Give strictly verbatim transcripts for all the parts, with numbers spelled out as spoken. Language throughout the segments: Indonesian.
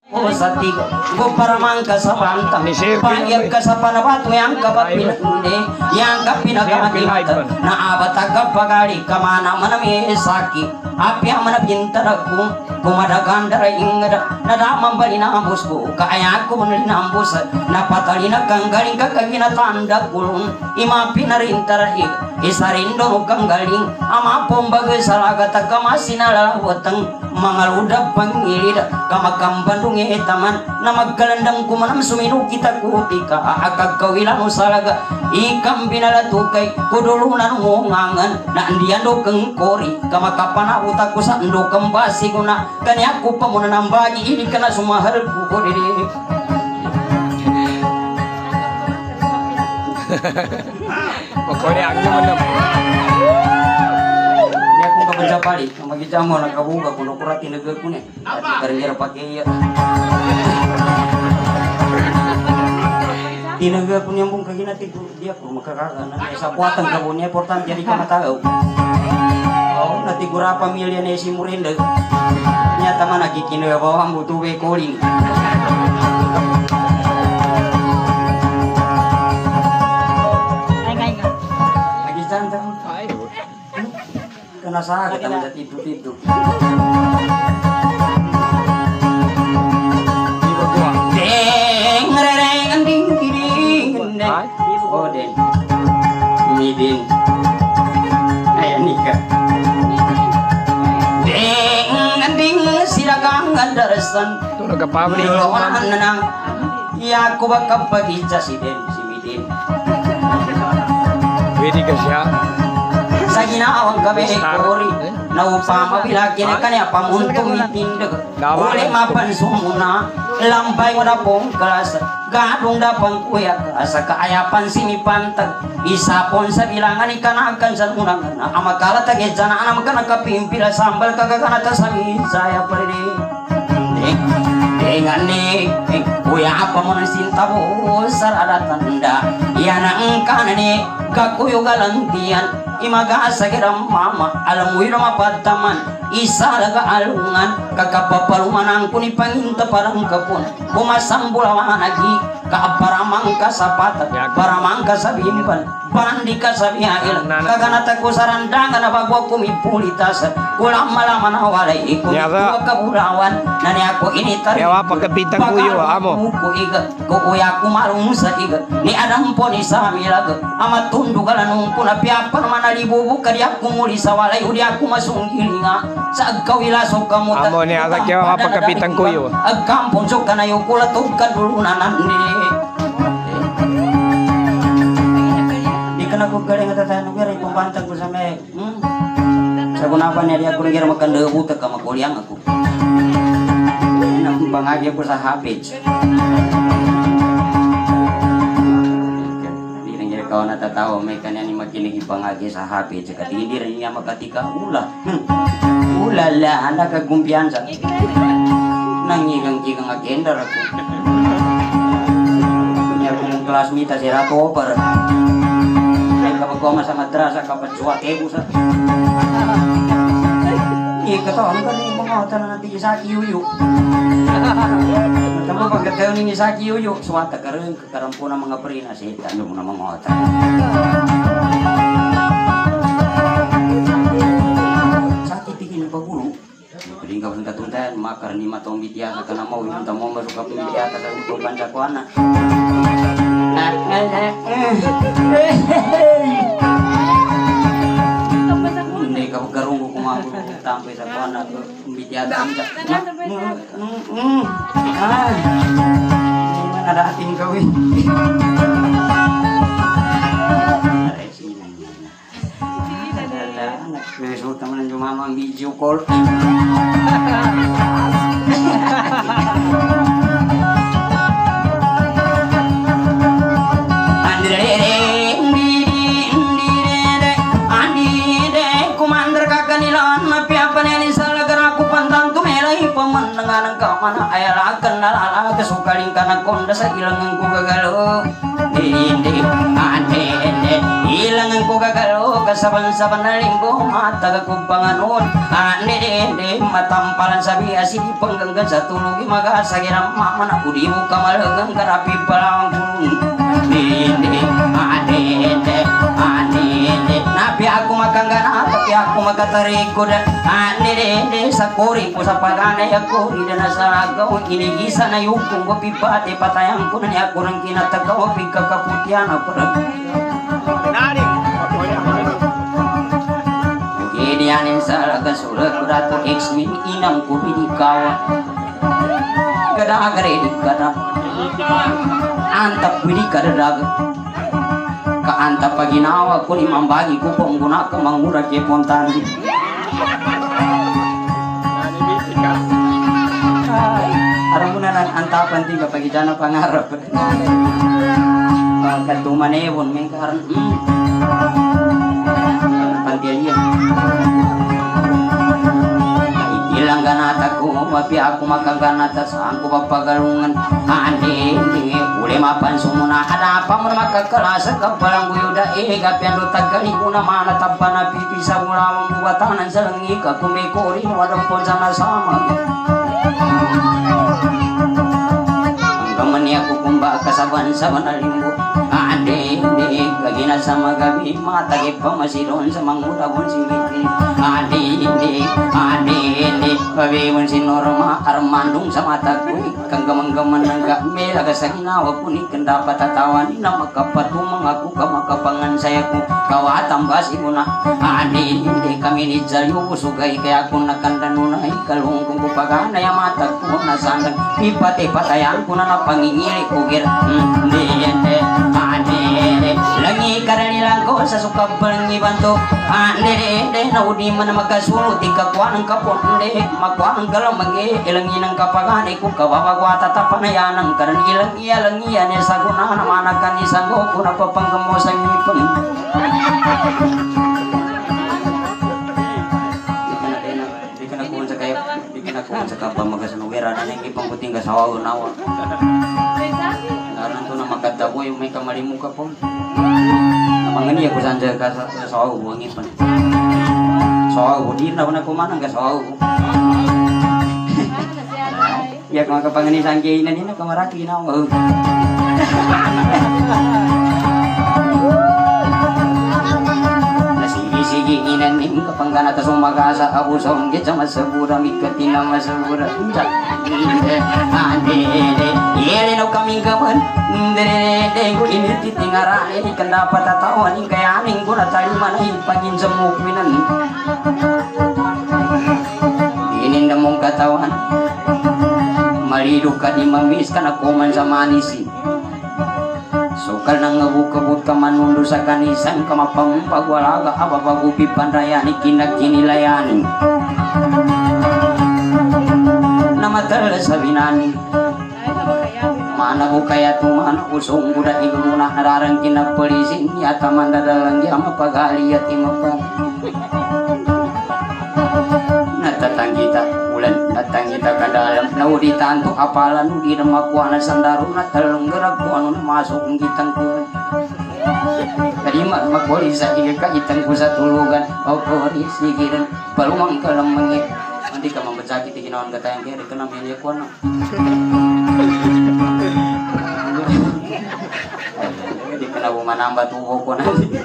Oh sati go para mangka sabanta payag ka sa panabato yang kapapinande yang kapinagamagimata na abata kapagari kamana manami saki apya manabintara ku kumadagandara ingada nadamang balina ambus ko kaya ko manalina ambus napatalina kanggaling kakagina tanda kulong imapi na rin tarahig isarindo kang galing ama pombaga salaga tagamasinalawatang mga ludap pangilid kamakambandong itaman na magkalandang kumanam suminu kita kutika aakag kawilan usalaga ikam binalatukay kudulunan ngungangan na andiyan do kang kori kamakapana utak ko sa ando kambasi ko na kanya ko pa muna nang bagi ini kana sumahal ko ko dili pokoknya aku menang ya aku kabaca pali magita mo nakabuga kuno kurati nagel ko ne karya pakai ya tinaga ko niyang bung kagina ti dia ko makakana sa puatan kabonnya importante jadi ka matao oh natigura pamilya ni si Murinda nyata man nakikino bawang butuwe koling kena sakit kita menjadi tidur-tidur deng reng ding ding deng oh deng midin ayah nikah deng ding siragang andarasan tuh ke pabrik lawan nenang ya aku bakal pagi si den si midin wedi kasya sa ginawang gabi kori na upama bilagyan ka niya pamuntong itindag uli mapansumuna lambay mo na pong kalas gadong na pang kuya sa kaayapan sinipantag isapon sa bilangan ikanagan sa unang na amagalatag e dyan na anam ka nakapimpila sambal kagaganata sa misaya pa rin dengan ni kuya apa mo ng sintabo sarada tanda yan ang kanani kakuyo galantian imagasa kiram mama alam mo yun mapataman isa laga alungan kakapapaluman ang kuni panginta parang kapon bumasambulawan lagi kaaparamang kasapatan paramang kasabimpan pandi kasabihail kaganata ko sarandangan na bagwa kumipulitas kulang malaman na walay ikumitua kabulawan na niya ko initar yawa pagkapitang kuyo amo ko iga kukuya kumarong sa iga ni adam po ni samilag amat tundugalan nung kunapiapan manalibubu kaya kumuli sa walay uli ako masunggilinga sa agkawilasok kamuta amo ni atak yawa pagkapitang kuyo agkampon so kanayo kulatog kadulunan ni di kana ko galing at tayo nung gari pambantag ko sa may hmm? sa kunapan niya di ako nagir magkandabuta ka makuliang ako bangagi ko sa habits hindi rin niya ikaw natatawa may kanya ni makinig bangagi sa habits at hindi rin niya makatika ula ulala nakagumpiyansa nangigang-gigang agenda ako niya kong klasmita si Rato Opar ay kapag koma sa madrasa kapag suwate ko sa ikataon ka rin mga otan na natin sa kiyuyo tama pagkataon ninyo sa kiyuyo suwata ka rin kakarampo ng mga prina sa itanong ng mga otan sa titigin ng pagulo piling ka pang katuntayan makar ni matong bitiyasa ka na mo inunta mo masuk ka pang bitiyasa sa utuban sa kuana hindi ka pagkarungo kumabot tampay sa kuana bitiyasa ah nadating gawin resulta man ang jumama ang video call pemandangan kau mana ayah akan nalala kesukaring karena konda sa ilang ang gugagalo dindi ande ilangan ko gagalo kasaban-saban na linggo mataga ko panganon ane de matampalan sabi asidi panggangan sa tulugi magasagiran mamana udi mo kamalagang karapi palang ane ane ane napi aku makangana tapi aku makatarikod ane de sa kori ko sa pagana ya kori dan sa agaw inigisa na yung kung wapipate patayang ko na niya ko ng kinatagaw pigkakaputian ako rin Kedianin sa kasulat kurato eksmin inang ko pinikawa kadagare di kada antap pili kadadaga kaantap paginawa ko limang bagi ko pengguna ke mangura ke pontandi arang munanan antapan tiga pagi jana pangarap katuman ewon mengkaran pantialian ilang ganata ko mapi aku makan ganata sangku papagalungan ande ule mapan sumuna ada apa maka kelas kepalang buyuda eh gapian do tagali kuna mana tabana pipi sa mula membuatan selengi ka kumekori wadon pon sama sama gamani aku kumba kasaban-saban alimbo ande ande kagina sama gabi mata ke pamasiron sa manguda bon singiti ande ande ande ande babe bon sinorma armandung sa mata ko kang gamang-gaman nga mela ka sa ginawa ko ni kanda patatawan na makapatumang ako ka makapangan saya ko kawatang basi mo na ande ande kami ni jayo sugay kaya ako nakandanunay kalungkong ko pagana ya mata ko nasandang ipate patayan ko na napangingili ko gir ande ande ande lagi karanilang ko sa sukab palangiban to ande ande naudi man magkasulo di kakuan ang kapon ande makuan ang galamagi ilang inang kapagani ko kawawagwata tapanayanang karan ilang iyalang iyan ya saguna na manakan isang ko kuna papanggamo sa ngipon di ka na kuwan sa kayo di ka na kuwan sa kapang magasanugera na nang ipang kuting kasawa unawa naran to na makadabo yung may kamalimuka po namangan iya ko sanja ka sa sawa buwang ipon sawa bu di na ko na kumanang ka sawa bu ya kung makapanganisan kayo na nila kamaraki na ako sige inanim kapangana ta sumagasa abusong git sama sebura mikatina masebura ande ande yele no kaming kaman dere de ini titingarane di kendapat tatawan ing kaya aning guna tali mana pagin semuk minan ini nemong katawan malidu ka di mamis kana kuman sa manisi sukal nang ngabuk-kabut ka manundo sa kanisan kamapang pagwalaga apa pagupi panrayani kinak kinilayani namatal sa binani mana bukaya tumana usong buda iguna nararang kinapalisin yata mandadalang yama pagaliyat imapang natatanggita ulan natanggita ka dalam nauditan to apalan di namakuha na sandaru na talong garag ko ano na masok ang gitang ko tadi magwali sa ikakaitan ko sa tulugan o kori sigiran palumang ka lang mangit hindi ka mambasakit ikinawan ka tayang kaya ka na milya ko na hindi ka na bumanamba tuho ko na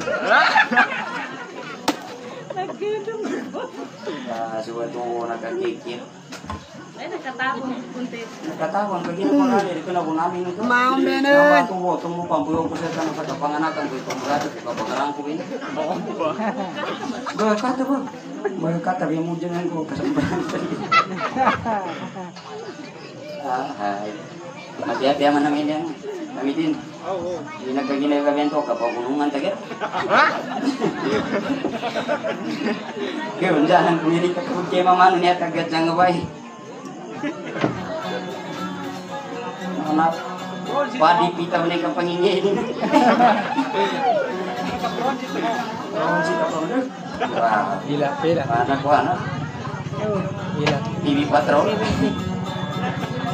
ya suatu nakakikit ay nakatabon kunti nakatabon pag ginagawa nila dito na bunamin ito maong bener tumo tumo pambuyo ko sa tanong sa kapanganakan ko itong gato ko kapagarang ko ini berkata ba berkata yang mo dyan ko kasambahan ah hai mati-hati aman namin yan kami din hindi nagkaginay ka bento kapagulungan tagay kaya undahan kumili ka kapag kaya mamano niya tagat ng abay anak padi pita mo na yung kapangingin Pila, pila. anak ko ano Pila. T V Patrol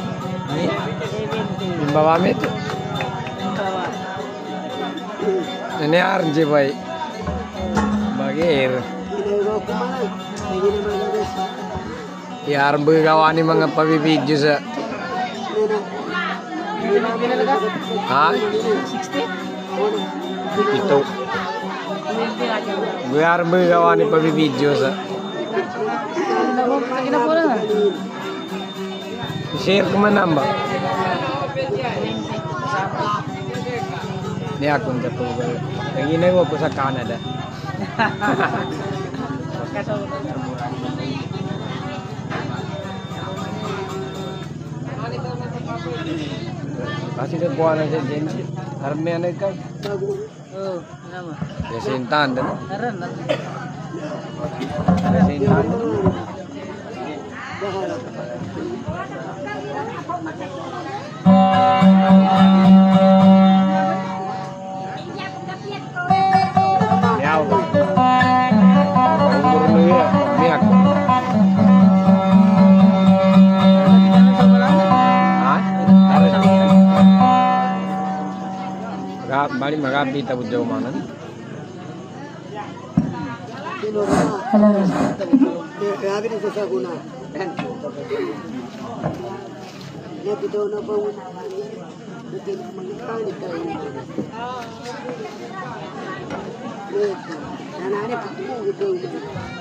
Yung bawamit. Ini Arji baik. Bagir. Ya arbe kawani mga pabibidyo sa. Ha? Ito. Gue arbe kawani pabibidyo sa. Share ko man namba. Ini akun sa Google. Ang ginagawa ko sa Canada. Kasi nagkuha na siya dyan. Arme na ka. Oh, nama. Yasintan din. Naran na. Yasintan. Yaw. Umur lu ya, miak. Hah? Magap, bali magabi tabu jauh mana? Anak-anak